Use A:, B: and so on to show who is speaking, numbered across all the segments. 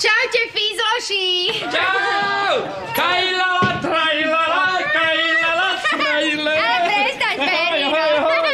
A: Čaute, fízloši!
B: Čau! Kajlala, trajlala, kajlala, trajlala.
A: Ale prestaň, Ferino.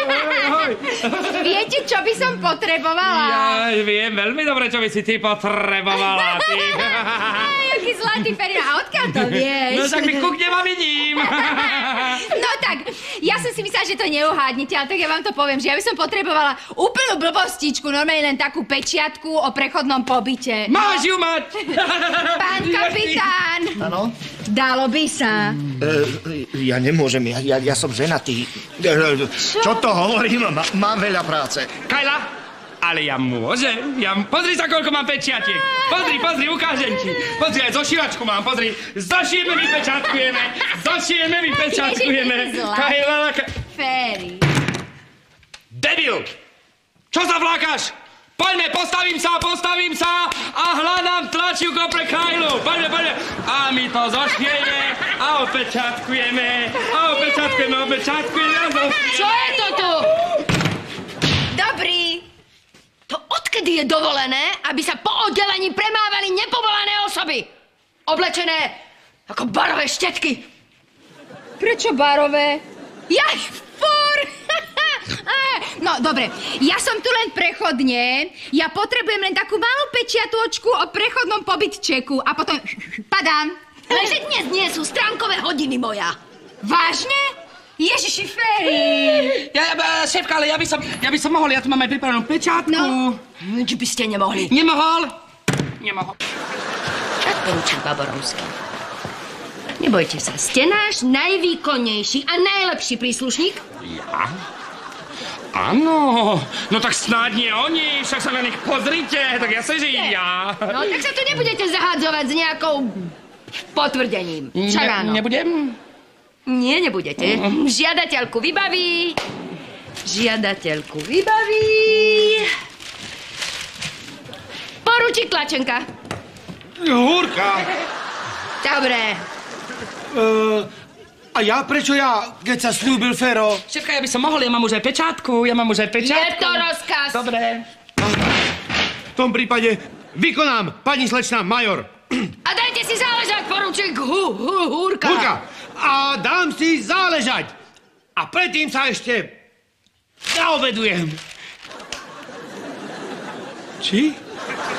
A: Viete, čo by som potrebovala?
B: Ja viem veľmi dobre, čo by si ty potrebovala, ty.
A: Jaký zlatý, Ferino. A odkiaľ to vieš?
B: No tak mi kuknem a vidím.
A: No tak, ja som si myslela, že to neuhádnete, ale tak ja vám to poviem, že ja by som potrebovala úplnú blbostičku, normálne len takú pečiatku o prechodnom pobyte.
B: Máš ju mať!
A: Pán kapitán!
C: Áno?
A: Dalo by sa.
C: Ja nemôžem, ja som ženatý. Čo to hovorím? Mám veľa práce.
B: Kajla, ale ja môžem. Pozri sa, koľko mám pečiatiek. Pozri, ukážem ti. Pozri, aj zošívačku mám, pozri. Zošijeme, vypečatkujeme. Kajla,
A: Féri.
B: Debil! Čo sa vlákaš? Poďme, postavím sa a hľadám tlačivko pre Kajlu. Poďme. A my to zošijeme a opečatkujeme.
A: Čo je to tu? Dobrý. To odkedy je dovolené, aby sa po oddelení premávali nepovolané osoby? Oblečené ako barové štetky. Prečo barové? Jaj, fúr! No, dobre, ja som tu len prechodne. Ja potrebujem len takú malú pečiatočku o prechodnom pobytčeku a potom padám.
D: Lenže dnes nie sú stránkové hodiny moja.
A: Vážne? Ježiši, Féri!
B: Šéfka, ale ja by som mohol, ja tu mám aj pripravenú pečiatku.
A: No.
D: Či by ste nemohli?
B: Nemohol.
D: Tak poručík Baborovský. Nebojte sa, ste náš najvýkonnejší a najlepší príslušník?
B: Ja? Áno, no tak snáď nie oni, však sa na nich pozrite, tak ja sa, že ja.
D: No tak sa tu nebudete zahádzovať s nejakou potvrdením. Však áno.
B: Nebudem?
D: Nie, nebudete. Žiadateľku vybaví. Poručík Tlačenka.
E: Húrka!
D: Dobre.
E: A ja? Prečo ja, keď sa slúbil Fero?
B: Šéfka, ja by som mohol, ja mám už aj pečátku.
D: Je to rozkaz.
B: Dobre.
E: V tom prípade vykonám, pani slečna major.
D: A dajte si záležať, poručík Húrka.
E: Húrka! A dám si záležať. A predtým sa ešte zaobedujem. Či?